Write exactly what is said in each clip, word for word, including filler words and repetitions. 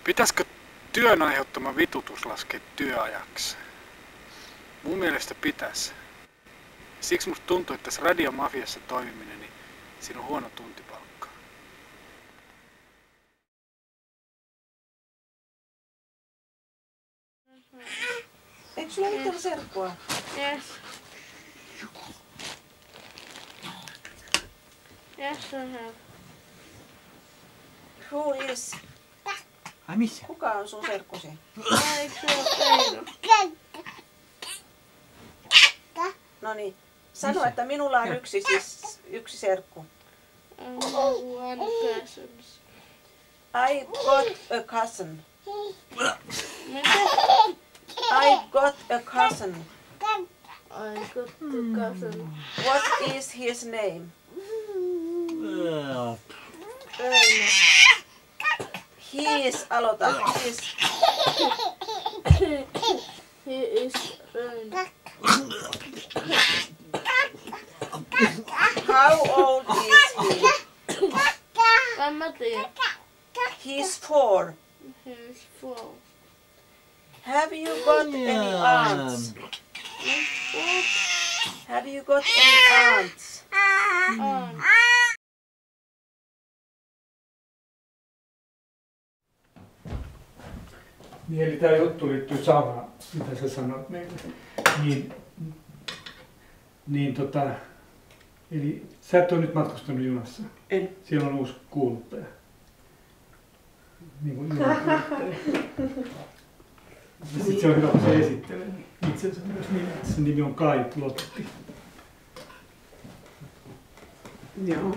Pitäisikö työn aiheuttama vitutus laskea työajaksi? Mun mielestä pitäisi. Siksi musta tuntuu, että tässä radiomafiassa toimiminen, niin siinä on huono tuntipalkka. Eikö sulla mitään serkkua? Yes. Yes, I have. Who is? Ai missä? Kuka on sun serkkusi? Eikö se ole Eino? No niin. Sano, että minulla on yksi, siis, yksi serkku. One person. I got a cousin. Mitä? I got a cousin. I got the cousin. What is his name? Eino. He is, aloita. He is. He is Eino. How old is he? En mä tiedä. He's four. He is four. Have you got any aunts? What? Have you got any aunts? On. Niin, eli tämä juttu liittyy saunaan, mitä sä sanoit meille. Niin, niin tota, eli sä et ole nyt matkustanut junassa. En. Siellä on uusi kuuluttaja. Niin kuin junakuuluttaja. Ja sit se on hyvä, kun se esittelee itsensä myös niin, että sen nimi on Kai Lotti. Joo.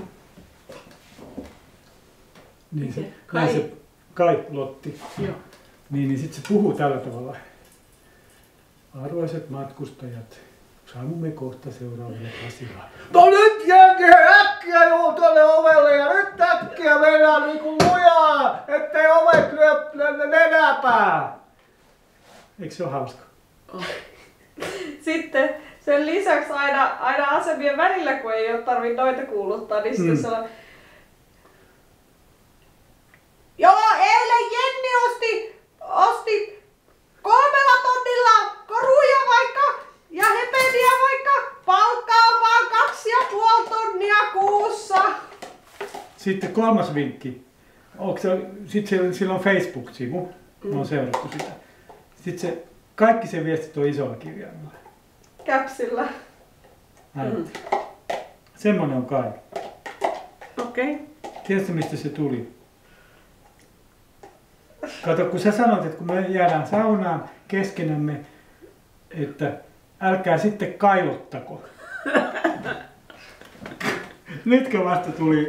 Niin se, Kai? näin se Kai Lotti. Joo. Niin, niin sitten se puhuu tällä tavalla. Arvoisat matkustajat, saavumme kohta seuraavalle asiaan. No nyt jengi äkkiä juu tuonne ovelle ja nyt äkkiä mennään niinku lujaa, ettei ovet lyö nenäpää. Eikö se ole hauska? Oh. Sitten sen lisäksi aina, aina asemien välillä, kun ei ole tarvinnut noita kuuluttaa, niin sitten mm. se on... Joo, eilen Jenni osti, osti kolmella tonnilla koruja vaikka ja hepeliä vaikka. Palkkaa vaan kaksi ja puoli tonnia kuussa. Sitten kolmas vinkki. Sitten sillä on Facebook-sivu. Mm. Mä oon seurattu sitä. Sitten se, kaikki sen viestit on isolla kirjaimella. Käpsillä. Mm. Semmonen on Kai. Okei. Okay. Tiedätkö mistä se tuli? Kato, kun sä sanoit, että kun me jäädään saunaan keskenämme, että älkää sitten kailottako. Nytkö vasta tuli?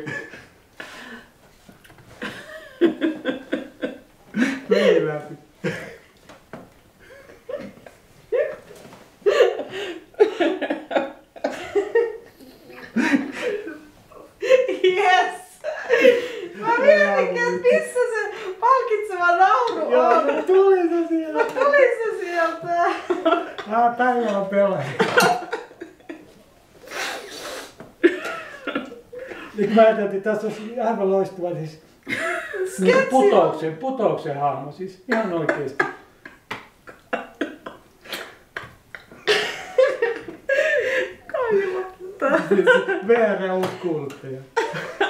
Meni läpi. Yes! Mä mietinkin, että missä se palkitseva nauru on. Joo, no tuli se sieltä. No tuli se sieltä. Ah, päivä on pelaaja. Nyt mä ajattelin, että tässä olisi aivan loistava siis niin putouksen, putouksen hahmo, siis ihan oikeesti. Kaivotta. V R uusi kuuluttaja.